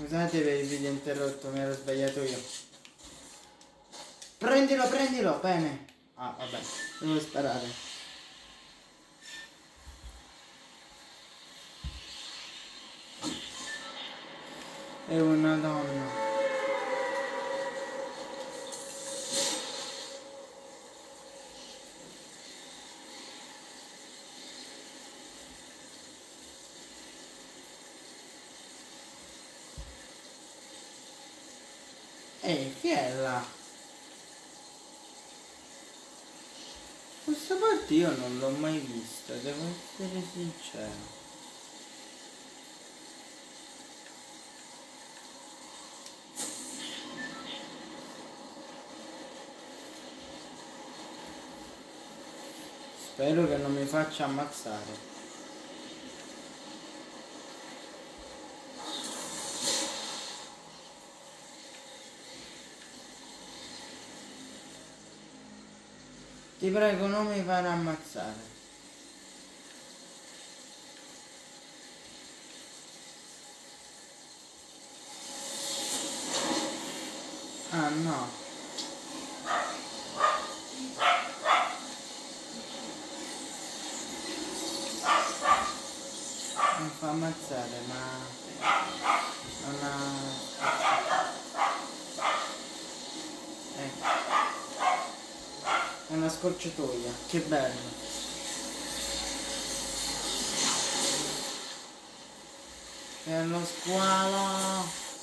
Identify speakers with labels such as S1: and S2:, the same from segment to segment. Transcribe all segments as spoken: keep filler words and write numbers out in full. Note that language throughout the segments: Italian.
S1: Scusate per il video interrotto, mi ero sbagliato io. Prendilo, prendilo, bene. Ah, vabbè, devo sparare. È una donna. Ehi, chi è là? Questo parte io non l'ho mai visto, devo essere sincero. Spero che non mi faccia ammazzare. Ti prego, non mi fare ammazzare. Ah no. Mi fa ammazzare, ma non ha... Ecco. È una scorciatoia, che bello. C'è lo squalo.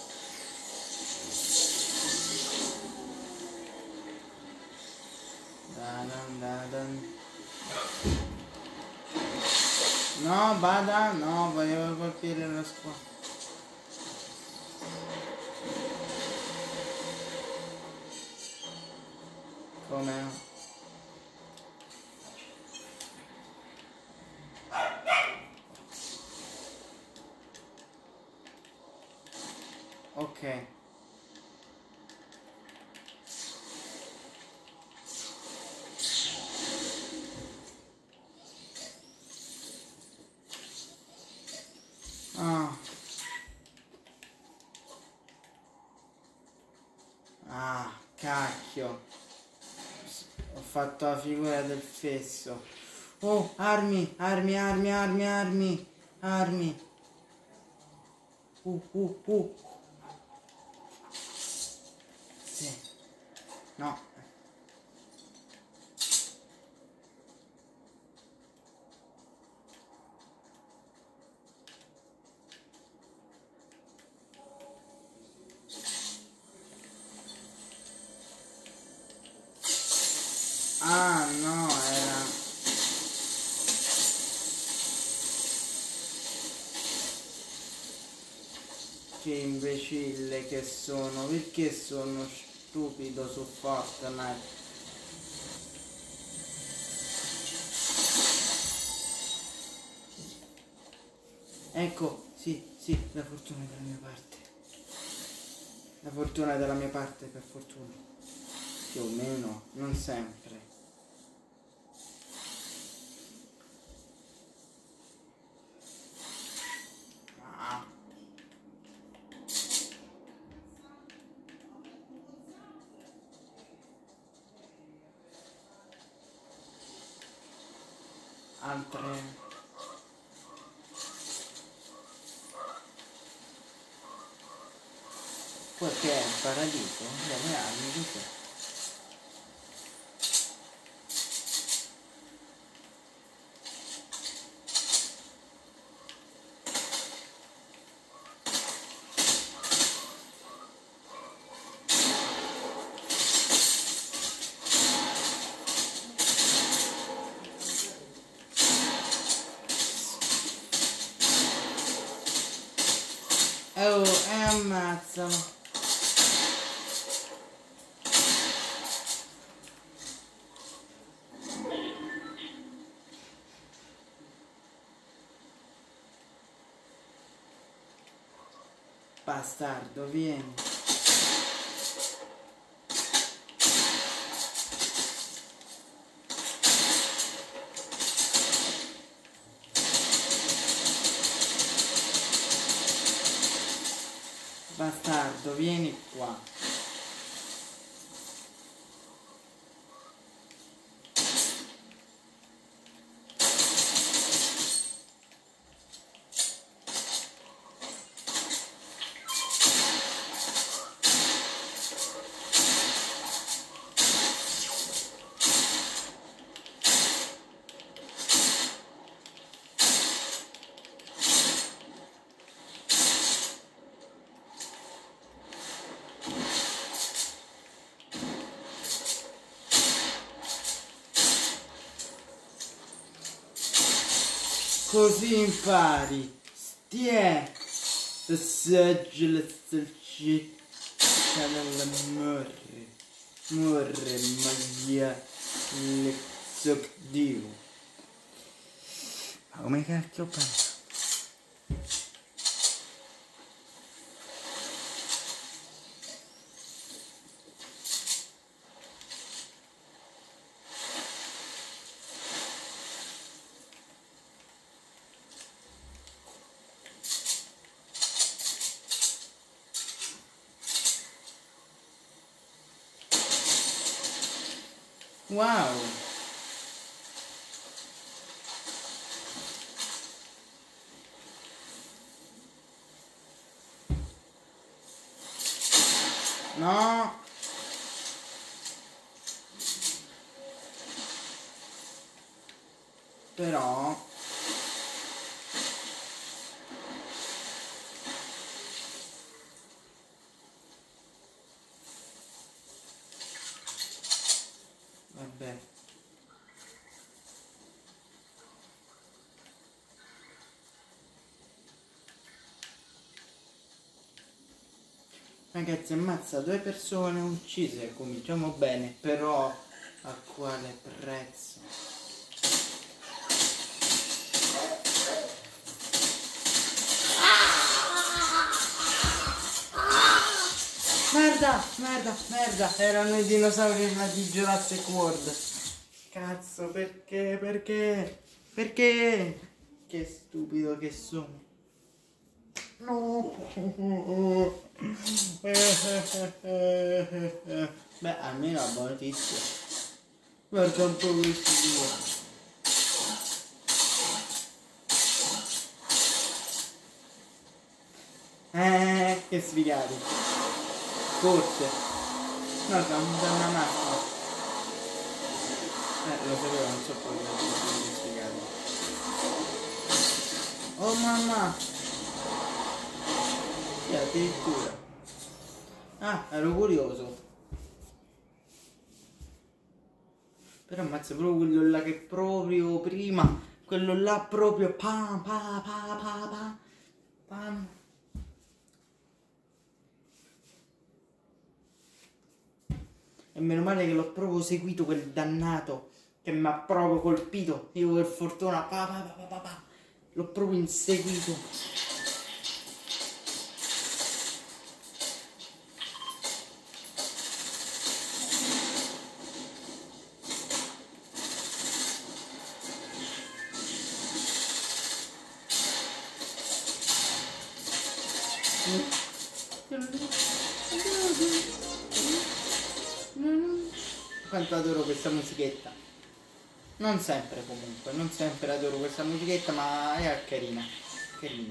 S1: Da dan da dan. No, bada, no, volevo colpire lo squalo. Come? Ok. Ah. Ah, cacchio. Ho fatto la figura del fesso. Oh, armi, armi, armi, armi, armi, armi. Uh, uh, uh. Sì. No. Ah, no, era... Che imbecille che sono, perché sono stupido su Fortnite? Ecco, sì, sì, la fortuna è dalla mia parte. La fortuna è dalla mia parte, per fortuna. Più o meno, non sempre. Altre... Poi che è il paradiso? Dove armi cos'è? Oh, e ammazzano. Bastardo, vieni. Intanto vieni qua. Così impari. Stie. T'assaggi la salsiccia nella morre. Morre maglia le zocdio. Ma come cacchio penso? Wow! No! Però... Vabbè. Ragazzi, ammazza due persone uccise, cominciamo bene, però a quale prezzo? Merda, merda, merda, erano i dinosauri di Jurassic World. Cazzo, perché, perché, perché? Che stupido che sono. No. Beh, almeno la buona notizia. Guarda un po' questi due. Eh, che sfigati. Forse. No, siamo da una macchina. Eh, lo sapevo, non so poi che sfigati. Oh mamma! Sì, addirittura. Ah, ero curioso. Però ammazza proprio quello là che proprio prima. Quello là proprio pa pa pa pa pa pam. E meno male che l'ho proprio seguito quel dannato che mi ha proprio colpito. Io per fortuna pa pa pa pa pa l'ho proprio inseguito. Quanto adoro questa musichetta. Non sempre comunque, non sempre adoro questa musichetta, ma è carina. Carina.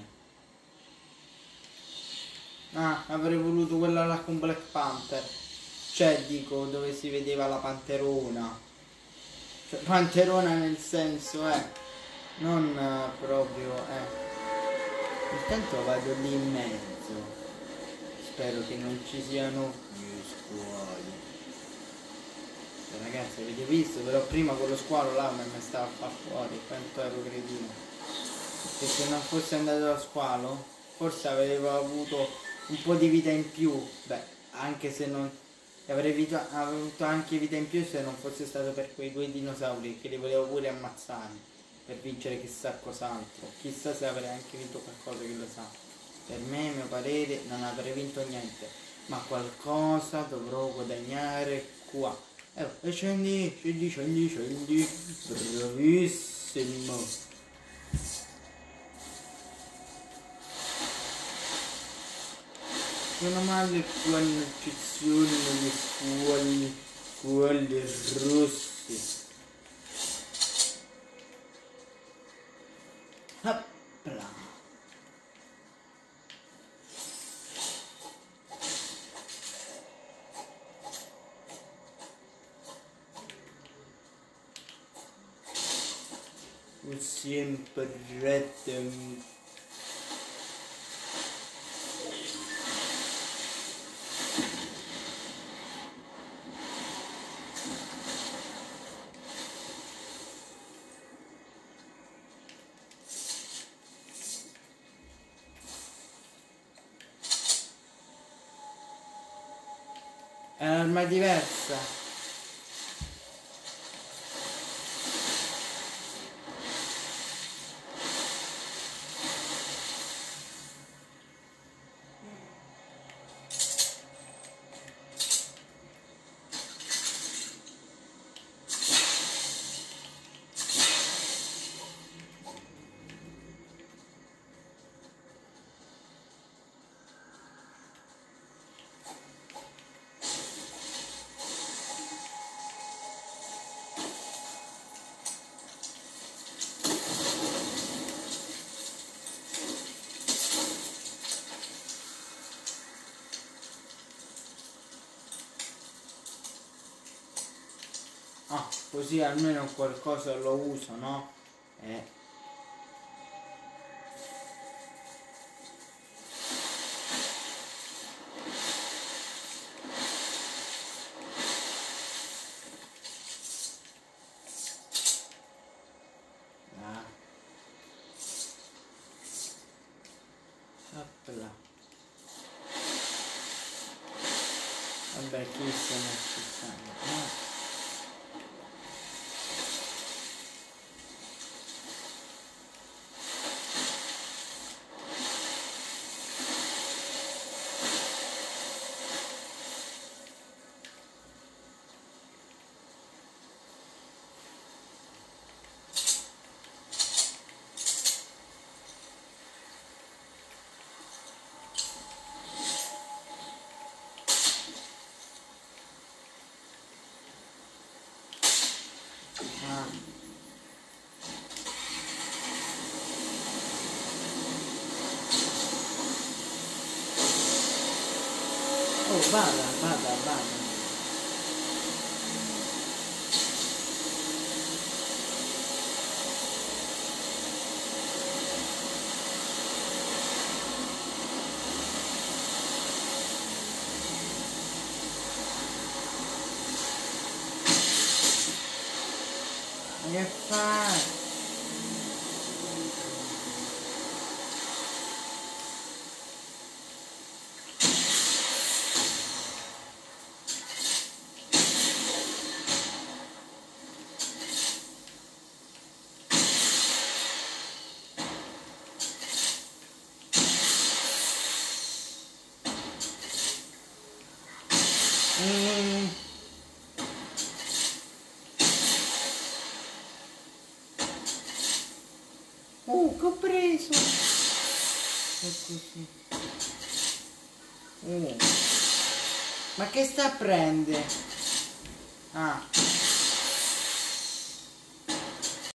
S1: Ah, avrei voluto quella là con Black Panther. Cioè, dico, dove si vedeva la panterona. Cioè, panterona nel senso, eh. Non uh, proprio, eh. Intanto vado lì in mezzo. Spero che non ci siano gli squali. Ragazzi, avete visto? Però prima con lo squalo là mi stava a far fuori, quanto ero cretino. Perché se non fosse andato lo squalo, forse avevo avuto un po' di vita in più. Beh, anche se non... avrei vita, avuto anche vita in più se non fosse stato per quei due dinosauri che li volevo pure ammazzare per vincere chissà cos'altro. Chissà se avrei anche vinto qualcosa, che lo sa. Per me, a mio parere, non avrei vinto niente, ma qualcosa dovrò guadagnare qua. Eh, scendi, scendi, scendi, scendi. Bravissimo. sono male concezioni nelle scuole, scuole russe. Hoppla. Sempre retto. È un'arma diversa. Ah, così almeno qualcosa lo uso, no? Eh. Ah. Hoppla. Vabbè, chi se ne sta? No. Ah. Oh, vada, vada, vada. Che fai? Mm. Oh, che ho preso! E così. Oh. Ma che sta a prendere? Ah.